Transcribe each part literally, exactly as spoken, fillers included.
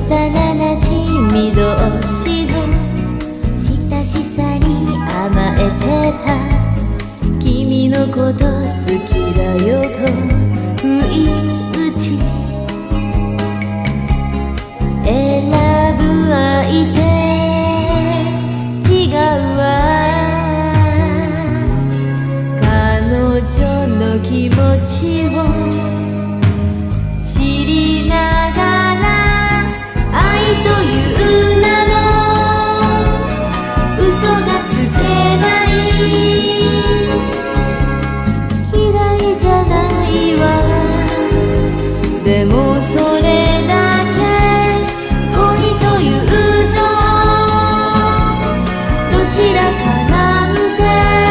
幼なじみ同士の親しさに甘えてた。君のこと好きだよと不意打ち、選ぶ相手違うわ。彼女の気持ちを知りながら愛という名の嘘がつけない。嫌いじゃないわ。でもそれだけ恋という情、どちらかなんて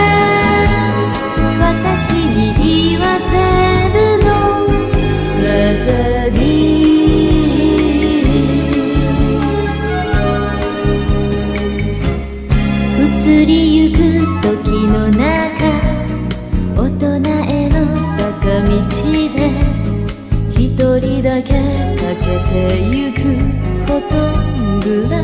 私に言わせるの。トラジェディ移りゆく時の中、大人への坂道で一人だけかけてゆくフォトグラ。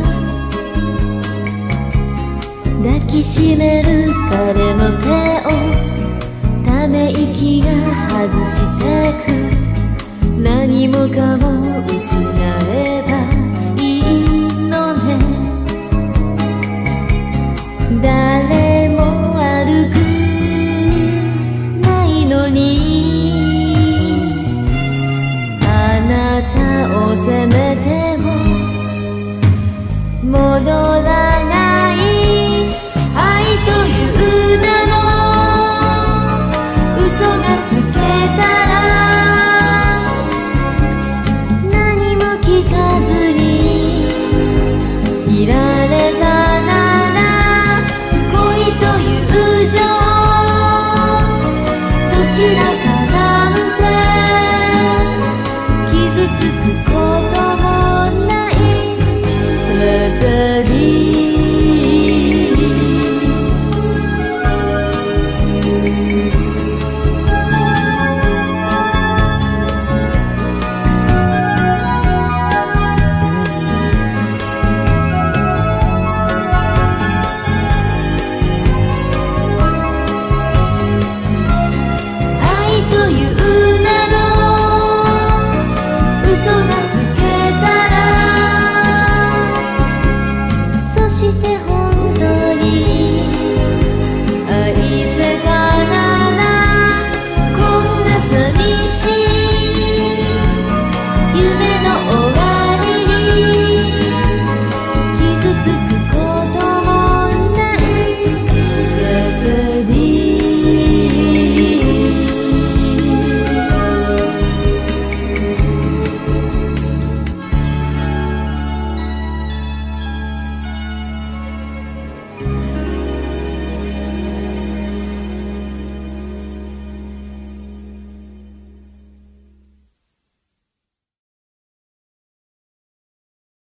抱きしめる彼の手をため息が外してく。何もかも失え